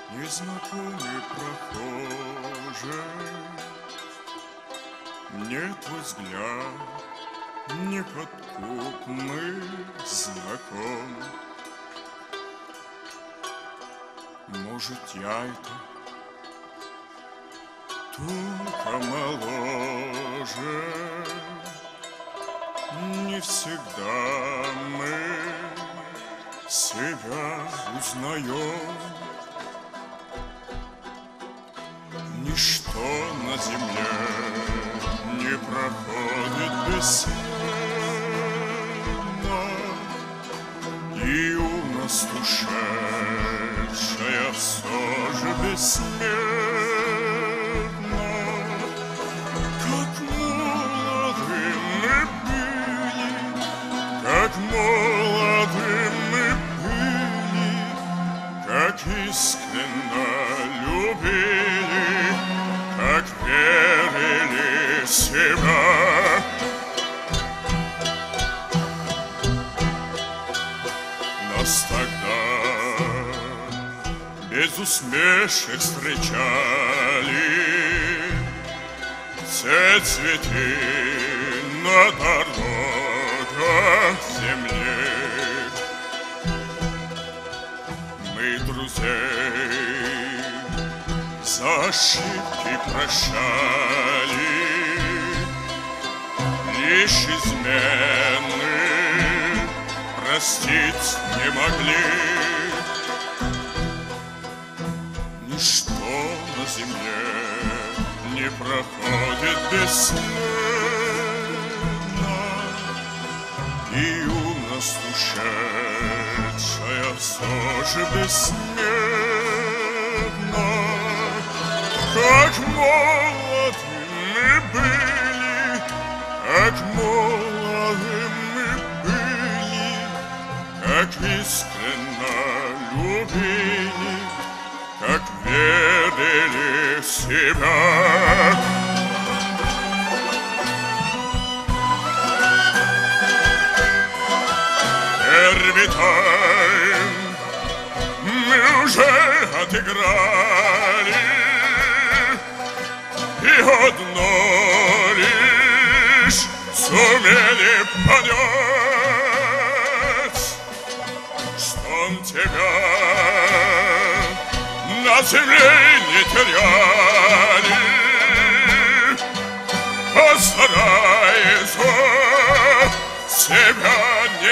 Незнакомый прохожий, мне твой взгляд неподкупный знаком. Может, я это только моложе, не всегда мы себя узнаем. Ничто на земле не проходит бесследно, и у нас ушедшая все же бессмертна. Как молоды мы были, как молоды мы были, как искренно любили, как верили в себя. Нас тогда без усмешек встречали все цветы на дорогах земли. Мы друзей за ошибки прощали, лишь измены простить не могли. Ничто на земле не проходит бесследно, и у нас ушедшая все же бессмертна. Как молоды мы были, как молоды мы были, как искренно любили, как верили в себя. Первый тайм мы уже отыграли, и одно лишь сумели понять, что тебя на земле не теряли. Постарайся себя не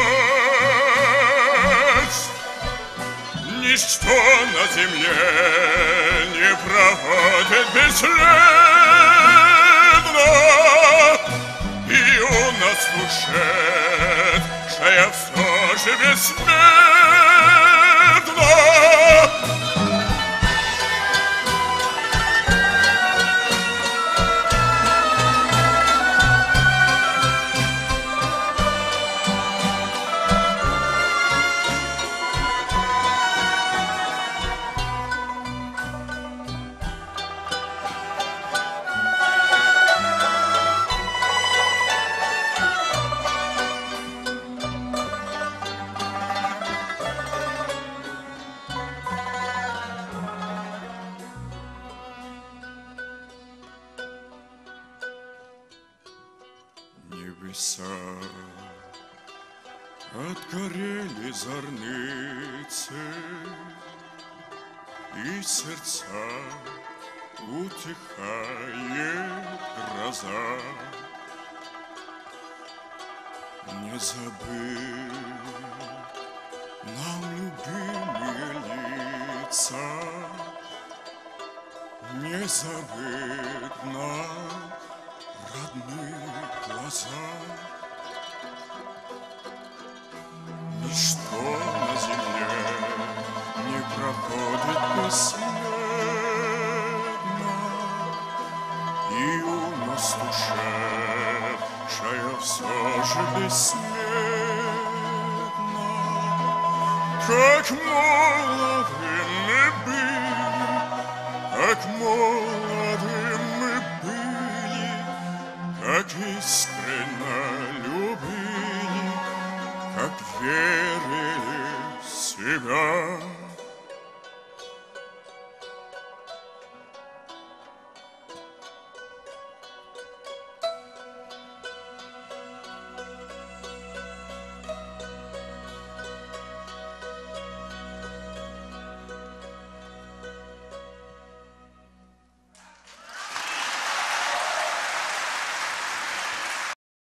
терять. Ничто на земле не проходит бесследно, и у нас ушедшая все же бессмертна. Небеса отгорели зорницы, и сердца утихает гроза. Не забыть нам любимые лица, не забыть нам родные глаза. Ничто на земле не проходит бесследно, и у нас ушедшая все же бессмертна. Как молоды мы были, как молоды мы были, как искренно любили, как верили в себя.